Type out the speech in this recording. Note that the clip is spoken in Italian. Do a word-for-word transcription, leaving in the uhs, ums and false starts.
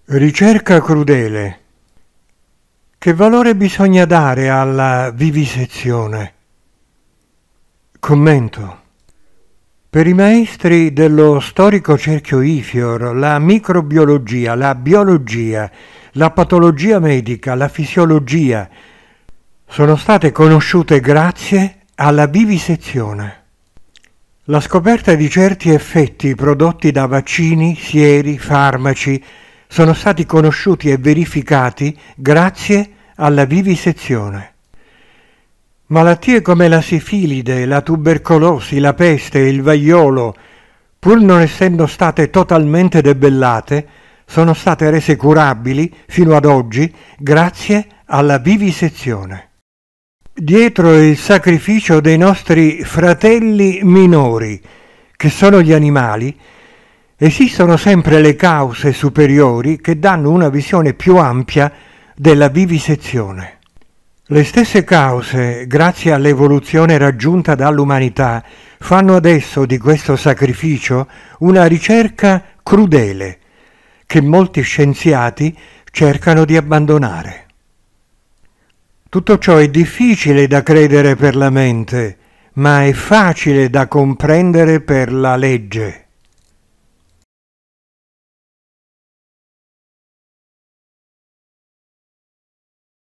Ricerca crudele. Che valore bisogna dare alla vivisezione? Commento. Per i maestri dello storico cerchio Ifior, la microbiologia, la biologia, la patologia medica, la fisiologia sono state conosciute grazie alla vivisezione. La scoperta di certi effetti prodotti da vaccini, sieri, farmaci sono stati conosciuti e verificati grazie alla vivisezione. Malattie come la sifilide, la tubercolosi, la peste e il vaiolo, pur non essendo state totalmente debellate, sono state rese curabili fino ad oggi grazie alla vivisezione. Dietro il sacrificio dei nostri fratelli minori, che sono gli animali, esistono sempre le cause superiori che danno una visione più ampia della vivisezione. Le stesse cause, grazie all'evoluzione raggiunta dall'umanità, fanno adesso di questo sacrificio una ricerca crudele che molti scienziati cercano di abbandonare. Tutto ciò è difficile da credere per la mente, ma è facile da comprendere per la legge.